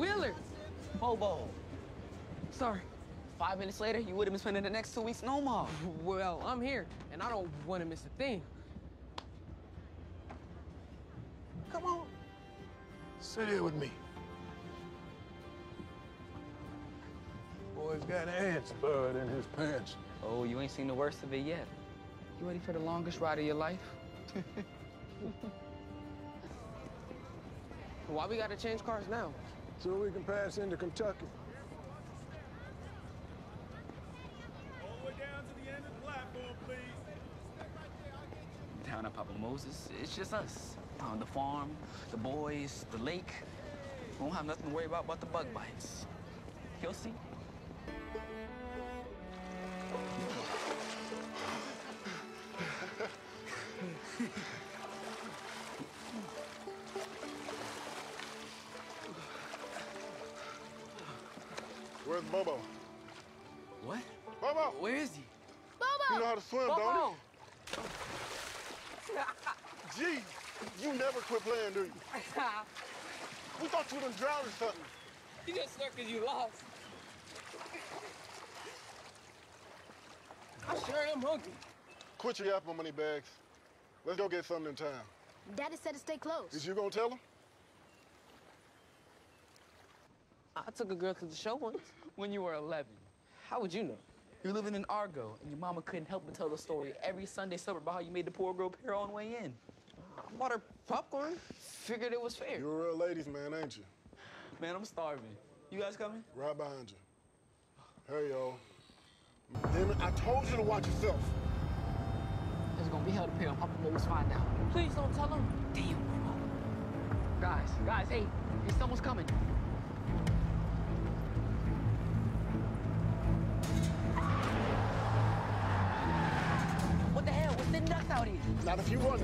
Wheeler! Bobo. Sorry. 5 minutes later, you would have been spending the next 2 weeks no more. Well, I'm here, and I don't want to miss a thing. Come on. Sit here with me. Boy's got ants burrowed in his pants. Oh, you ain't seen the worst of it yet. You ready for the longest ride of your life? Why we gotta change cars now? So we can pass into Kentucky. All the way down to the end of the platform, please. Down at Papa Moses, it's just us. On the farm, the boys, the lake. We won't have nothing to worry about but the bug bites. You'll see. Where's Bobo? What? Bobo! Where is he? You know how to swim, Bobo! don't you? Gee, you never quit playing, do you? We thought you done drowned or something. You just stuck because you lost. I sure am hungry. Quit your Apple money bags. Let's go get something in town. Daddy said to stay close. Is you gonna tell him? I took a girl to the show once. When you were 11. How would you know? You're living in Argo, and your mama couldn't help but tell the story every Sunday supper about how you made the poor girl pay her own way in. I bought her popcorn. Figured it was fair. You're a real ladies man, ain't you? Man, I'm starving. You guys coming? Right behind you. Hey, yo. Damn it, I told you to watch yourself. There's gonna be hell to pay on Papa Moses find out. Please don't tell him. Damn, Momo. Guys, hey, someone's coming. What the hell? What's the nuts out here? Not if you want it.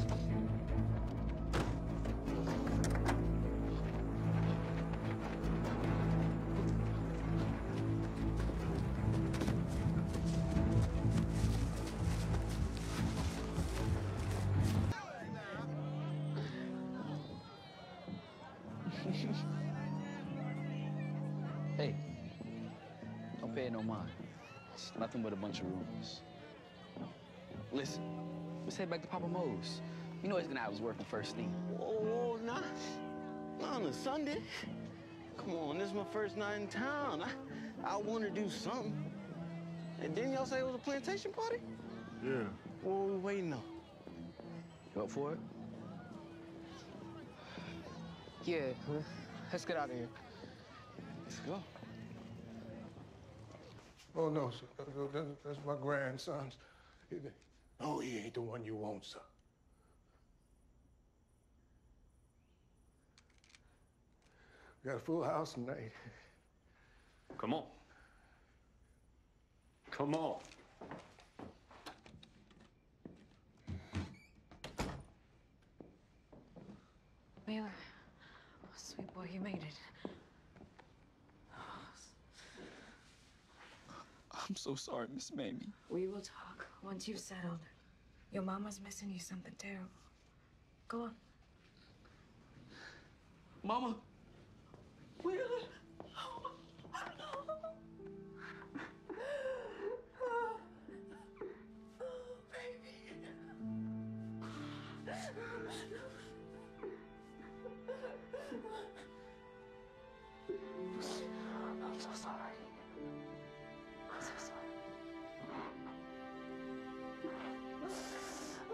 Hey, don't pay it no mind. It's nothing but a bunch of rumors. Listen, let's head back to Papa Mo's. You know he's gonna have us working first thing. Whoa, not on a Sunday. Come on, this is my first night in town. I want to do something. And didn't y'all say it was a plantation party? Yeah. What we waiting on? You up for it? Yeah, let's get out of here. Let's go. Oh, no, sir. That's my grandson's. No, he ain't the one you want, sir. We got a full house tonight. Come on. Come on. Wheeler, oh, sweet boy, you made it. I'm so sorry, Miss Mamie. We will talk once you've settled. Your mama's missing you something terrible. Go on. Mama,